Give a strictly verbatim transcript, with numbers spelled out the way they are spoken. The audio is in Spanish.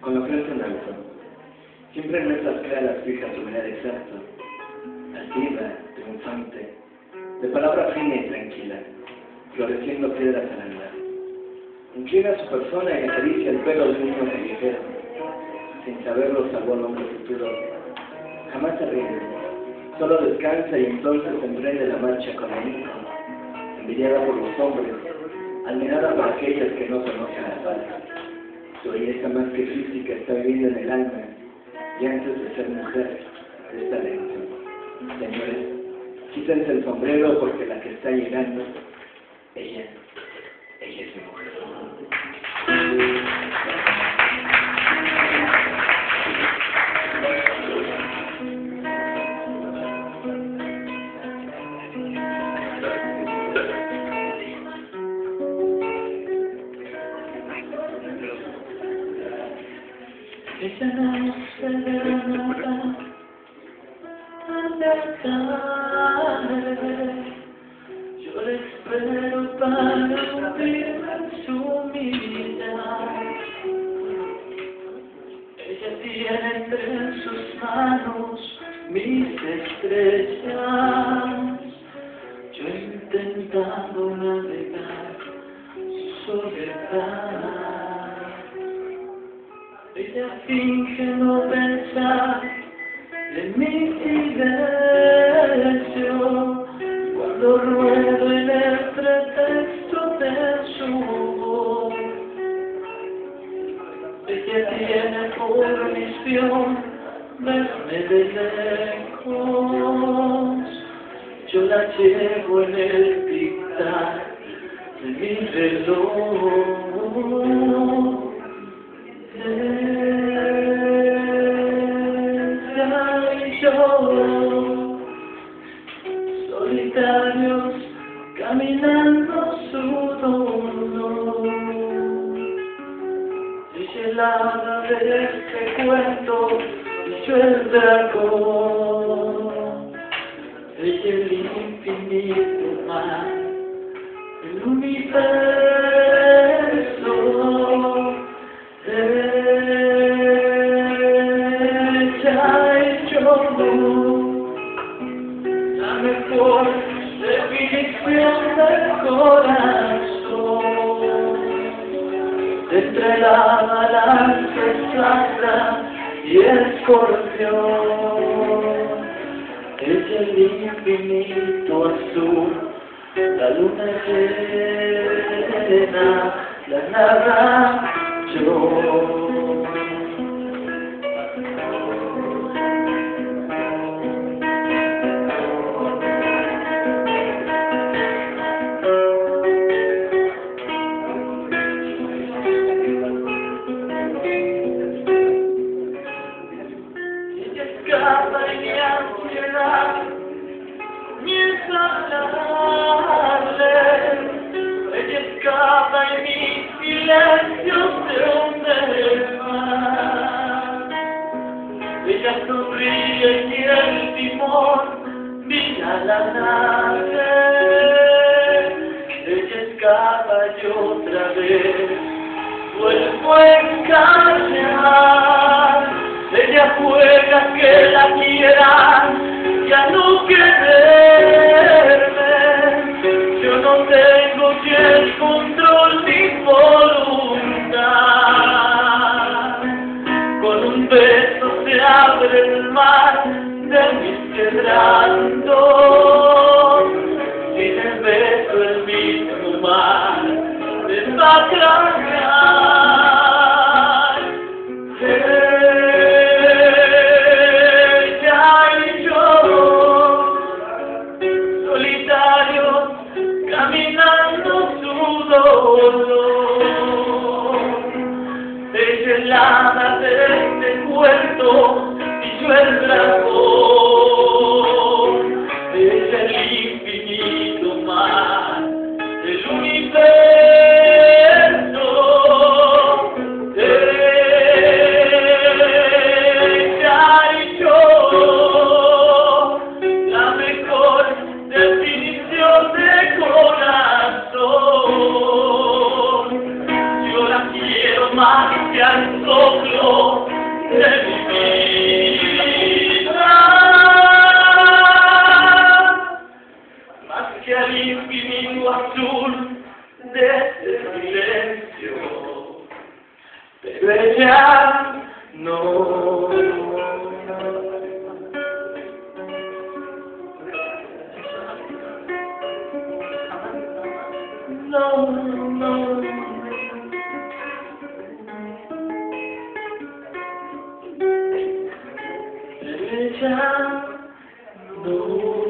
con la frente en alto. Siempre en nuestras caras fija su mirar exacto, altiva, triunfante, de palabra fina y tranquila, floreciendo piedras al andar. Inclina su persona y acaricia el pelo de un niño callejero. Sin saberlo salvó al hombre futuro. Jamás se rinde, solo descansa y entonces emprende la marcha con el hijo, envidiada por los hombres, admirada por aquellas que no conocen la paz. Su belleza más que física está viviendo en el alma, y antes de ser mujer, es talento. Señores, quítense el sombrero porque la que está llegando, ella, ella es mi mujer. Ella no se ve nada acercarme. Yo le espero para hundirme su mirada. Ella tiene entre sus manos mis estrellas. Yo intentando navegar su soledad. Ella finge no pensar en mi silencio cuando ruedo en el pretexto de su voz. Ella tiene por misión verme de lejos. Yo la llevo en el tic-tac de mi reloj. Ella y yo, solitarios, caminando su dolor. Ella el hada de este cuento y yo el dragón. Ella el infinito mar, el universo. La mejor definición del corazón, entre la balanza exacta y el escorpión. Es el infinito azul, la luna llena, la narra yo. Escapa en mi ansiedad, comienza a hablarle. Ella escapa en mi silencio de un mar. Ella sonríe y el timón mira la nave. Ella escapa y otra vez vuelvo a engañar. Ella juega que la quieran, ya no quererme. Yo no tengo ya el control ni voluntad. Con un beso se abre el mar de mis quebrantos. Sin el beso el mismo mar me va a tragar. Caminando su dolor, ella es la hada de este cuento y yo el dragón. Ella es el infinito mar, el universo. Ella y yo, la mejor definición de corazón. Yo la quiero magia el soplo de mi vida, más que al infinito azul de este silencio, pero ella no. No, no. Ella no.